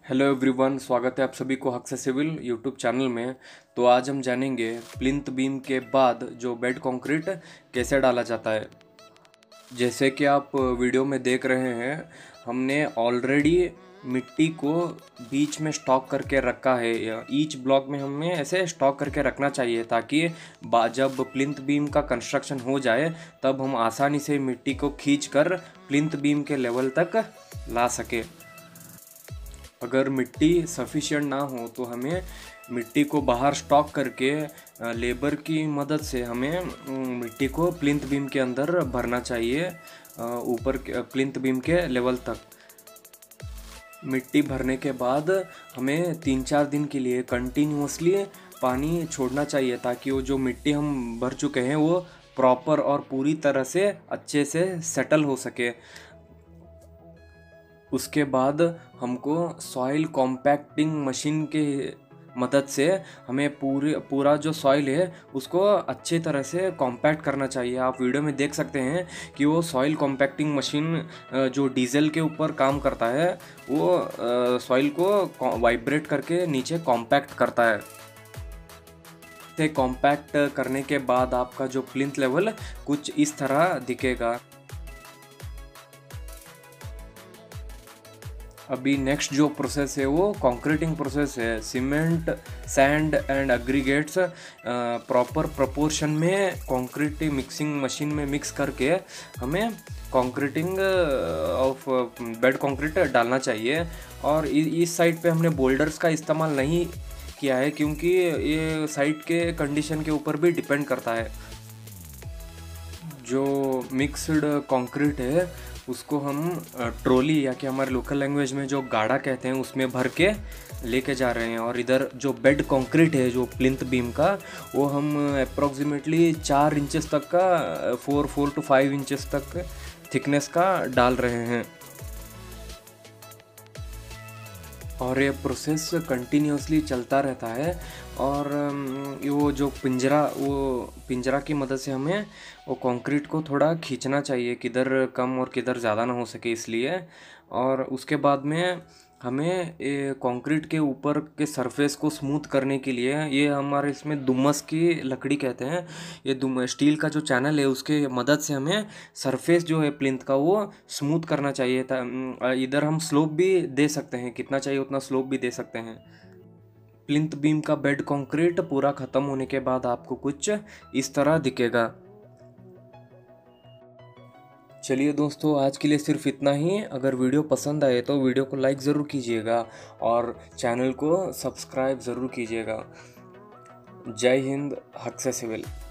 Hello everyone, स्वागत है आप सभी को हक से सिविल यूट्यूब चैनल में। तो आज हम जानेंगे प्लिंथ बीम के बाद जो बेड कंक्रीट कैसे डाला जाता है। जैसे कि आप वीडियो में देख रहे हैं, हमने ऑलरेडी मिट्टी को बीच में स्टॉक करके रखा है। ईच ब्लॉक में हमें ऐसे स्टॉक करके रखना चाहिए ताकि जब प्लिंथ बीम का कंस्ट्रक्शन हो जाए तब हम आसानी से मिट्टी को खींचकर प्लिंथ बीम के लेवल तक ला सके। अगर मिट्टी सफिशिएंट ना हो तो हमें मिट्टी को बाहर स्टॉक करके लेबर की मदद से हमें मिट्टी को प्लिंथ बीम के अंदर भरना चाहिए, ऊपर प्लिंथ बीम के लेवल तक। मिट्टी भरने के बाद हमें 3-4 दिन के लिए कंटिन्यूसली पानी छोड़ना चाहिए ताकि वो जो मिट्टी हम भर चुके हैं वो प्रॉपर और पूरी तरह से अच्छे से सेटल हो सके। उसके बाद हमको सॉइल कॉम्पैक्टिंग मशीन के मदद से हमें पूरा जो सॉइल है उसको अच्छे तरह से कॉम्पैक्ट करना चाहिए। आप वीडियो में देख सकते हैं कि वो सॉइल कॉम्पैक्टिंग मशीन जो डीजल के ऊपर काम करता है वो सॉइल को वाइब्रेट करके नीचे कॉम्पैक्ट करता है। से कॉम्पैक्ट करने के बाद आपका जो प्लिंथ लेवल कुछ इस तरह दिखेगा। अभी नेक्स्ट जो प्रोसेस है वो कंक्रीटिंग प्रोसेस है। Cement, sand and aggregates proper proportion में कंक्रीट मिक्सिंग मशीन में मिक्स करके हमें कंक्रीटिंग ऑफ बेड कंक्रीट डालना चाहिए। और इस साइड पे हमने बोल्डर्स का इस्तेमाल नहीं किया है क्योंकि ये साइट के कंडीशन के ऊपर भी डिपेंड करता है। जो मिक्स्ड कंक्रीट है उसको हम ट्रॉली या कि हमारे लोकल लैंग्वेज में जो गाड़ा कहते हैं उसमें भर के लेके जा रहे हैं। और इधर जो बेड कंक्रीट है जो प्लिंथ बीम का वो हम अप्रॉक्सीमेटली 4 इंचेस तक का 4 to 5 इंचेस तक थिकनेस का डाल रहे हैं। और ये प्रोसेस कंटिन्यूसली चलता रहता है। और वो जो पिंजरा की मदद से हमें वो कंक्रीट को थोड़ा खींचना चाहिए, किधर कम और किधर ज़्यादा ना हो सके इसलिए। और उसके बाद में हमें कंक्रीट के ऊपर के सरफेस को स्मूथ करने के लिए ये हमारे इसमें दुमस की लकड़ी कहते हैं, ये स्टील का जो चैनल है उसके मदद से हमें सरफेस जो है प्लिंथ का वो स्मूथ करना चाहिए। इधर हम स्लोप भी दे सकते हैं, कितना चाहिए उतना स्लोप भी दे सकते हैं। प्लिंथ बीम का बेड कंक्रीट पूरा ख़त्म होने के बाद आपको कुछ इस तरह दिखेगा। चलिए दोस्तों, आज के लिए सिर्फ इतना ही। अगर वीडियो पसंद आए तो वीडियो को लाइक ज़रूर कीजिएगा और चैनल को सब्सक्राइब ज़रूर कीजिएगा। जय हिंद, हक से सिविल।